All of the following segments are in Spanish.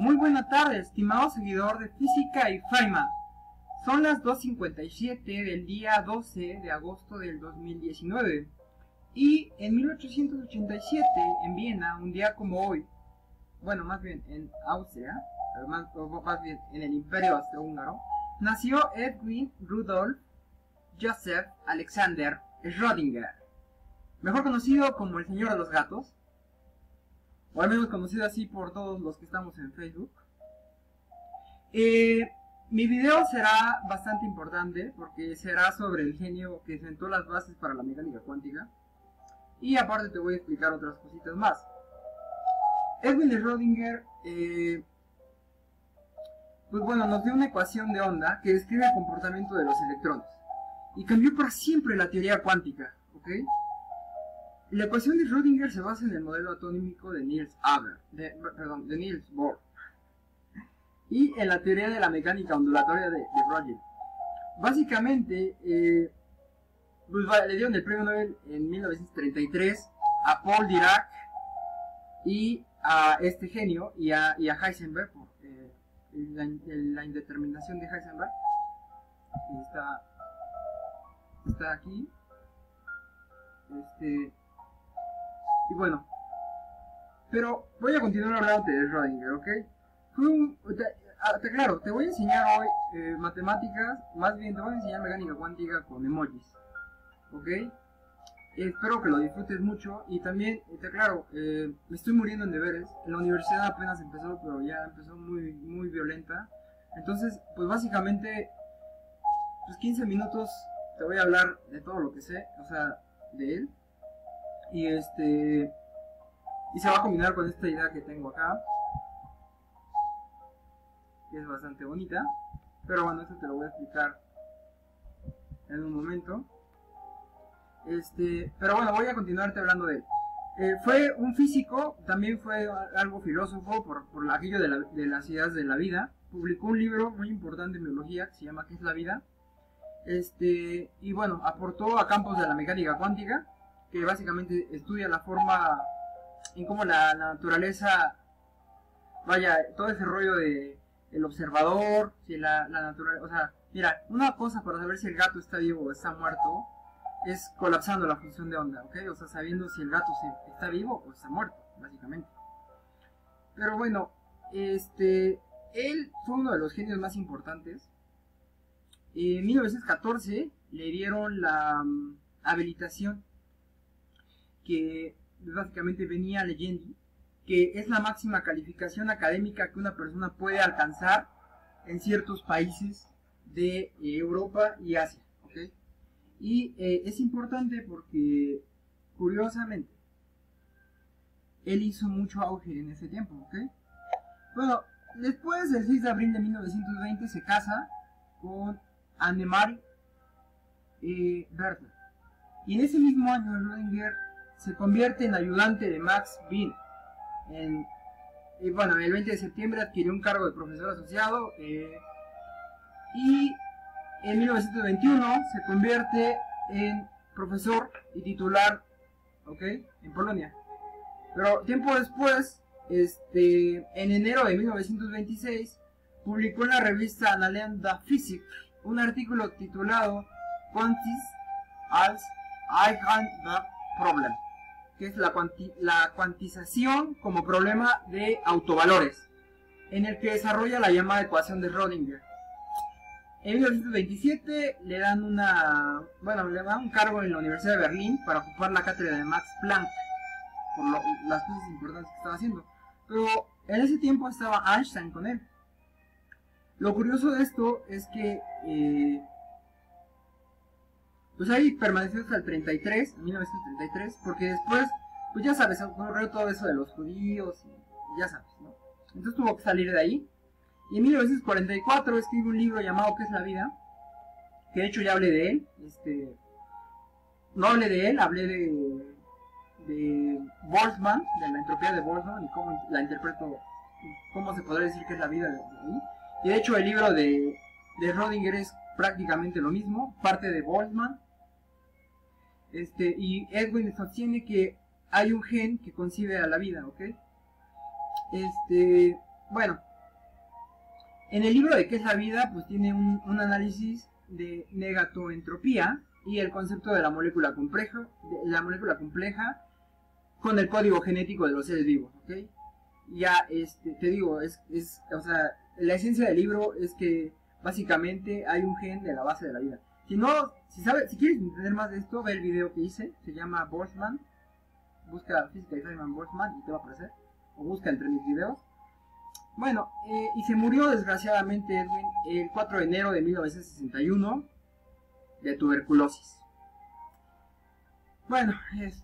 Muy buena tarde, estimado seguidor de Física y Feynman. Son las 2:57 del día 12 de agosto del 2019. Y en 1887, en Viena, un día como hoy, bueno, más bien en Austria, más bien en el Imperio Austrohúngaro, nació Erwin Rudolf Joseph Alexander Schrödinger, mejor conocido como el Señor de los Gatos, o al menos conocido así por todos los que estamos en Facebook. Mi video será bastante importante porque será sobre el genio que sentó las bases para la mecánica cuántica, y aparte te voy a explicar otras cositas más. Erwin Schrödinger, pues bueno, nos dio una ecuación de onda que describe el comportamiento de los electrones y cambió para siempre la teoría cuántica, ¿ok? La ecuación de Schrödinger se basa en el modelo atómico de Niels Bohr y en la teoría de la mecánica ondulatoria de Broglie. Básicamente, pues le dieron el premio Nobel en 1933 a Paul Dirac y a este genio y a Heisenberg por la indeterminación de Heisenberg. Está aquí. Y bueno, pero voy a continuar hablando de Schrödinger, ¿ok? Claro, te voy a enseñar hoy matemáticas, más bien te voy a enseñar mecánica cuántica con emojis, ¿ok? Espero que lo disfrutes mucho y también, claro, me estoy muriendo en deberes. La universidad apenas empezó, pero ya empezó muy, muy violenta. Entonces, pues básicamente, pues 15 minutos te voy a hablar de todo lo que sé, o sea, de él. Y y se va a combinar con esta idea que tengo acá, que es bastante bonita, pero bueno, esto te lo voy a explicar en un momento. Pero bueno, voy a continuarte hablando de él. Fue un físico, también fue algo filósofo por aquello de las ideas de la vida. Publicó un libro muy importante en biología que se llama ¿Qué es la vida? Y bueno, aportó a campos de la mecánica cuántica, que básicamente estudia la forma en cómo la naturaleza, vaya, todo ese rollo de el observador, si la naturaleza, o sea, mira, una cosa para saber si el gato está vivo o está muerto es colapsando la función de onda, ¿ok? O sea, sabiendo si el gato está vivo o está muerto, básicamente. Pero bueno, él fue uno de los genios más importantes. En 1914 le dieron la habilitación, que básicamente venía leyendo, que es la máxima calificación académica que una persona puede alcanzar en ciertos países de Europa y Asia, ¿ok? Y es importante porque, curiosamente, él hizo mucho auge en ese tiempo, ¿ok? Bueno, después, el 6 de abril de 1920, se casa con Annemarie Bertha. Y en ese mismo año, Schrödinger se convierte en ayudante de Max Wien. Y bueno, el 20 de septiembre adquirió un cargo de profesor asociado. Y en 1921 se convierte en profesor y titular, ¿ok? En Polonia. Pero tiempo después, en enero de 1926, publicó en la revista Nalanda Physik un artículo titulado Quantis als Eigenvalorproblem, que es la cuantización como problema de autovalores, en el que desarrolla la llamada ecuación de Schrödinger. En 1927 le dan un cargo en la Universidad de Berlín para ocupar la cátedra de Max Planck por las cosas importantes que estaba haciendo. Pero en ese tiempo estaba Einstein con él. Lo curioso de esto es que pues ahí permaneció hasta el 1933, porque después, pues ya sabes, ocurrió todo eso de los judíos, y ya sabes, ¿no? Entonces tuvo que salir de ahí. Y en 1944 escribe un libro llamado ¿Qué es la vida? Que de hecho ya hablé de él. No hablé de él, hablé de Boltzmann, de la entropía de Boltzmann y cómo la interpreto, cómo se podría decir que es la vida de ahí. Y de hecho el libro de Schrödinger es prácticamente lo mismo, parte de Boltzmann. Y Edwin sostiene que hay un gen que concibe a la vida, ¿ok? Bueno, En el libro de ¿Qué es la vida? Pues tiene un análisis de negatoentropía y el concepto de la molécula compleja con el código genético de los seres vivos, ¿ok? Ya, te digo, o sea, la esencia del libro es que básicamente hay un gen de la base de la vida. Si no, si quieres entender más de esto, ve el video que hice, se llama Boltzmann, busca física de Feynman Boltzmann y te va a aparecer, o busca entre mis videos. Bueno, y se murió desgraciadamente Edwin el 4 de enero de 1961 de tuberculosis. Bueno,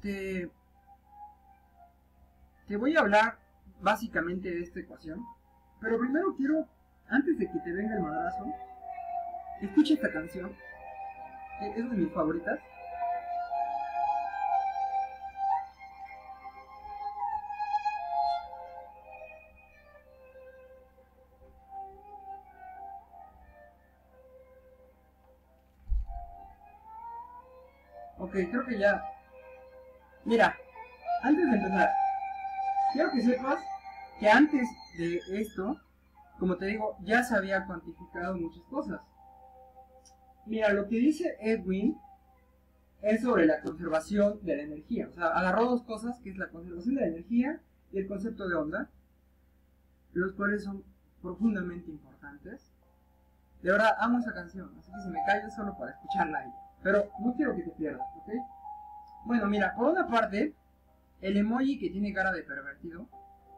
te voy a hablar básicamente de esta ecuación, pero primero quiero, antes de que te venga el madrazo, escucha esta canción, que es de mis favoritas. Ok, creo que ya. Mira, antes de empezar, quiero que sepas que antes de esto, como te digo, ya se había cuantificado muchas cosas. Mira, lo que dice Edwin es sobre la conservación de la energía. O sea, agarró dos cosas, que es la conservación de la energía y el concepto de onda, los cuales son profundamente importantes. De verdad, amo esa canción, así que si me callo solo para escucharla ahí. Pero no quiero que te pierdas, ¿ok? Bueno, mira, por una parte, el emoji que tiene cara de pervertido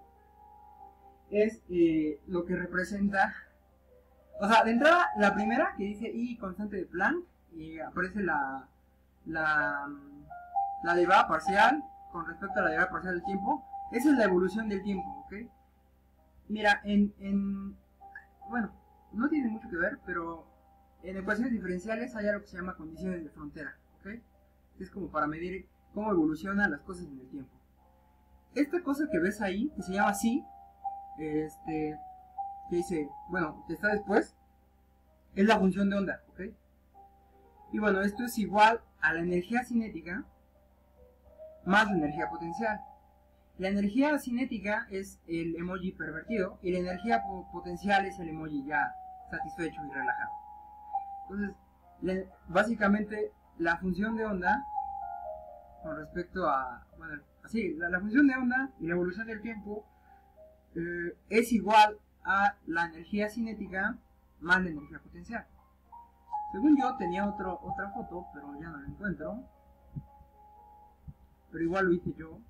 es lo que representa. O sea, de entrada, la primera que dice I constante de Planck y aparece la derivada parcial con respecto a la derivada parcial del tiempo. Esa es la evolución del tiempo, ¿ok? Mira, bueno, no tiene mucho que ver, pero en ecuaciones diferenciales hay algo que se llama condiciones de frontera, ¿ok? Es como para medir cómo evolucionan las cosas en el tiempo. Esta cosa que ves ahí, que se llama psi, que dice, bueno, que está después, es la función de onda, ¿ok? Y bueno, esto es igual a la energía cinética más la energía potencial. La energía cinética es el emoji pervertido y la energía potencial es el emoji ya satisfecho y relajado. Entonces, básicamente la función de onda con respecto a, bueno, así, la función de onda y la evolución del tiempo es igual a la energía cinética más la energía potencial. Según yo tenía otra foto, pero ya no la encuentro. Pero igual lo hice yo.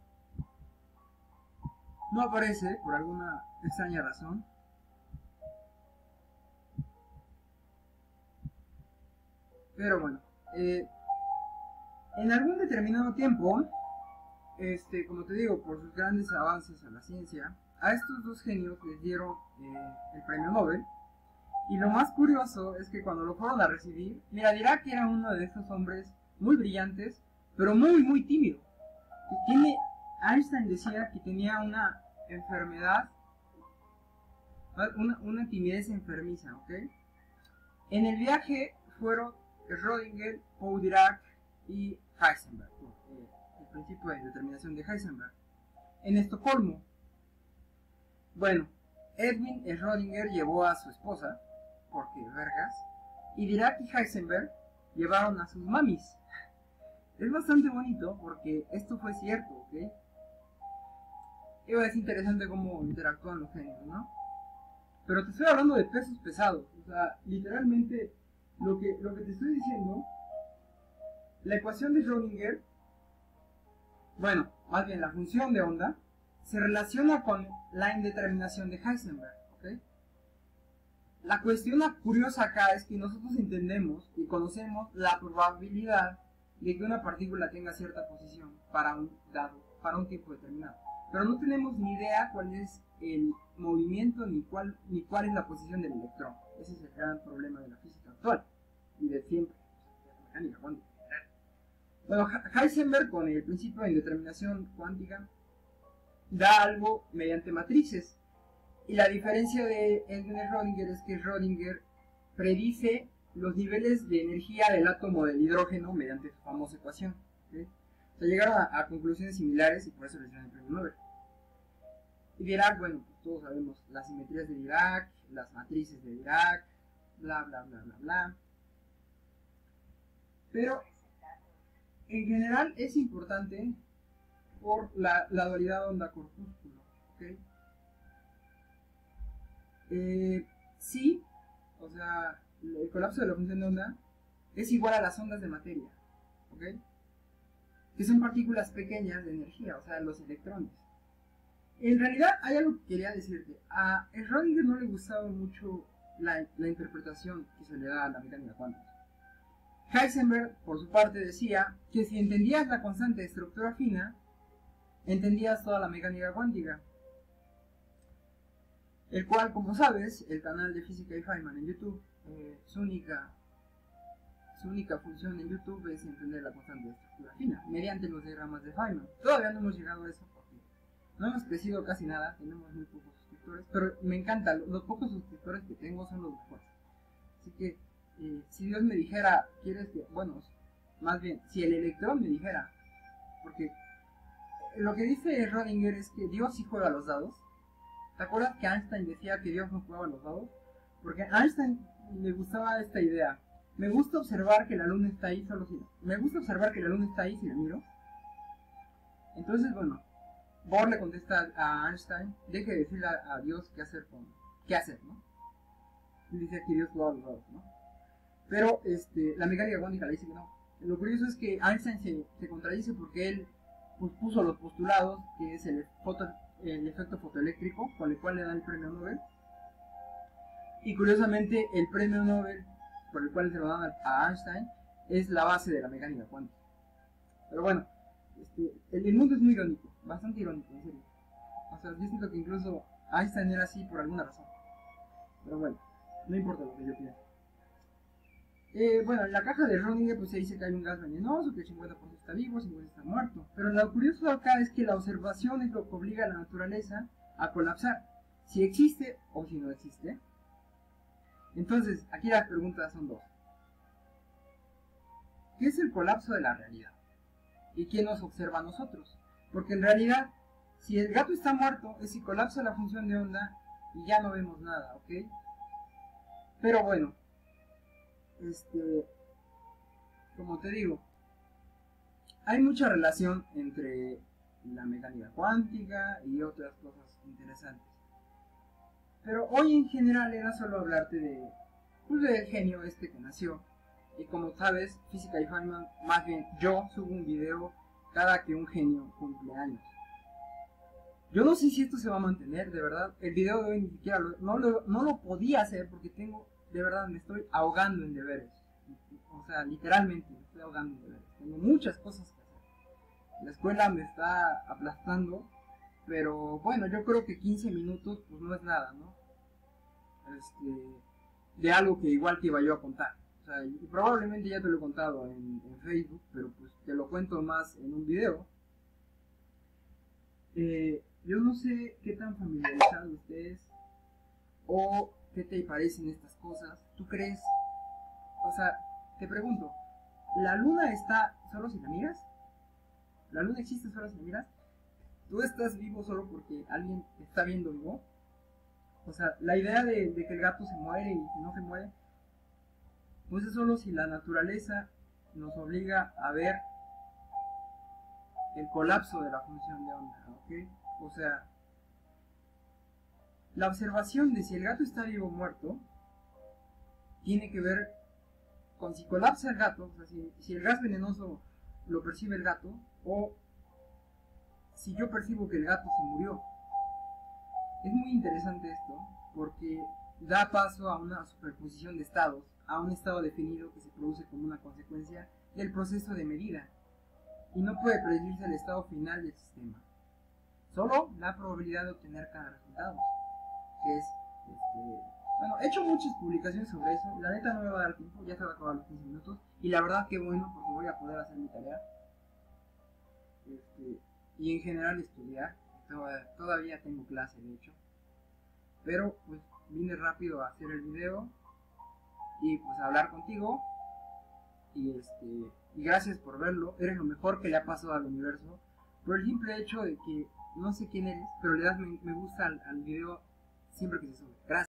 No aparece por alguna extraña razón. Pero bueno, en algún determinado tiempo, como te digo, por sus grandes avances a la ciencia, a estos dos genios les dieron el premio Nobel. Y lo más curioso es que cuando lo fueron a recibir, mira, dirá que era uno de estos hombres muy brillantes, pero muy, muy tímido. Einstein decía que tenía una enfermedad, una timidez enfermiza, ¿ok? En el viaje fueron Schrödinger, Paul Dirac y Heisenberg, el principio de determinación de Heisenberg, en Estocolmo. Bueno, Edwin Schrödinger llevó a su esposa, porque vergas, y Dirac y Heisenberg llevaron a sus mamis. Es bastante bonito porque esto fue cierto, ¿ok? Y es interesante cómo interactúan los genios, ¿no? Pero te estoy hablando de pesos pesados, o sea, literalmente lo que te estoy diciendo, la ecuación de Schrödinger, bueno, más bien la función de onda, se relaciona con la indeterminación de Heisenberg, ¿ok? La cuestión curiosa acá es que nosotros entendemos y conocemos la probabilidad de que una partícula tenga cierta posición para un tiempo determinado. Pero no tenemos ni idea cuál es el movimiento ni cuál es la posición del electrón. Ese es el gran problema de la física actual y de siempre, de la mecánica cuántica en general. Bueno, Heisenberg con el principio de indeterminación cuántica da algo mediante matrices. Y la diferencia de Edwin Schrödinger es que Schrödinger predice los niveles de energía del átomo del hidrógeno mediante su famosa ecuación, ¿okay? O sea, llegaron a conclusiones similares y por eso les dieron el premio Nobel. Y Dirac, bueno, pues todos sabemos las simetrías de Dirac, las matrices de Dirac, bla bla bla bla bla. Pero en general es importante por la dualidad onda-corpúsculo, ¿ok? Sí, o sea, el colapso de la función de onda es igual a las ondas de materia, ¿ok? Que son partículas pequeñas de energía, o sea, los electrones. En realidad hay algo que quería decirte. A Schrödinger no le gustaba mucho la interpretación que se le da a la mecánica cuántica. Heisenberg, por su parte, decía que si entendías la constante de estructura fina, entendías toda la mecánica cuántica. El cual, como sabes, el canal de Física y Feynman en YouTube, su única función en YouTube es entender la constante de estructura fina, mediante los diagramas de Feynman. Todavía no hemos llegado a eso porque no hemos crecido casi nada, tenemos muy pocos suscriptores, pero me encanta, los pocos suscriptores que tengo son los mejores. Así que, si Dios me dijera, ¿quieres que...? Bueno, más bien, si el electrón me dijera, porque lo que dice Schrödinger es que Dios sí juega a los dados. ¿Te acuerdas que Einstein decía que Dios no jugaba a los dados? Porque a Einstein le gustaba esta idea. Me gusta observar que la luna está ahí solo si... Me gusta observar que la luna está ahí si la miro. Entonces, bueno, Bohr le contesta a Einstein, deje de decirle a Dios qué hacer, ¿no? Y dice que Dios jugaba a los dados, ¿no? Pero la mecánica cuántica le dice que no. Lo curioso es que Einstein se contradice porque él pues, puso los postulados, que es el efecto fotoeléctrico, con el cual le da el premio Nobel. Y curiosamente, el premio Nobel por el cual se lo dan a Einstein es la base de la mecánica cuántica. Pero bueno, el mundo es muy irónico, bastante irónico, en serio. O sea, yo siento que incluso Einstein era así por alguna razón. Pero bueno, no importa lo que yo piense. Bueno, en la caja de Schrödinger pues se dice que hay un gas venenoso, que el 50% está vivo, el 50% está muerto. Pero lo curioso acá es que la observación es lo que obliga a la naturaleza a colapsar, si existe o si no existe. Entonces, aquí las preguntas son dos. ¿Qué es el colapso de la realidad? ¿Y quién nos observa a nosotros? Porque en realidad, si el gato está muerto, es si colapsa la función de onda y ya no vemos nada, ¿ok? Pero bueno, como te digo, hay mucha relación entre la mecánica cuántica y otras cosas interesantes. Pero hoy en general era solo hablarte del genio que nació. Y como sabes, Física y Feynman, más bien yo subo un video cada que un genio cumple años. Yo no sé si esto se va a mantener, de verdad. El video de hoy ni siquiera no lo podía hacer porque de verdad, me estoy ahogando en deberes. O sea, literalmente me estoy ahogando en deberes. Tengo muchas cosas que hacer. La escuela me está aplastando. Pero bueno, yo creo que 15 minutos pues no es nada, ¿no? De algo que igual te iba yo a contar. O sea, y probablemente ya te lo he contado en Facebook, pero pues te lo cuento más en un video. Yo no sé qué tan familiarizados ustedes o qué te parecen estas cosas. ¿Tú crees? O sea, te pregunto, ¿la luna está solo si la miras? ¿La luna existe solo si la miras? ¿Tú estás vivo solo porque alguien te está viendo vivo? O sea, la idea de que el gato se muere y que no se muere, pues es solo si la naturaleza nos obliga a ver el colapso de la función de onda, ¿ok? O sea, la observación de si el gato está vivo o muerto tiene que ver con si colapsa el gato, o sea, si el gas venenoso lo percibe el gato, o si yo percibo que el gato se murió. Es muy interesante esto, porque da paso a una superposición de estados, a un estado definido que se produce como una consecuencia del proceso de medida, y no puede predecirse el estado final del sistema, solo la probabilidad de obtener cada resultado, que es, bueno, he hecho muchas publicaciones sobre eso, la neta no me va a dar tiempo, ya se va a acabar los 15 minutos, y la verdad que bueno, porque voy a poder hacer mi tarea, y en general estudiar. Todavía tengo clase, de hecho, pero pues vine rápido a hacer el video y pues a hablar contigo y y gracias por verlo. Eres lo mejor que le ha pasado al universo por el simple hecho de que no sé quién eres, pero le das me gusta al video siempre que se sube. Gracias.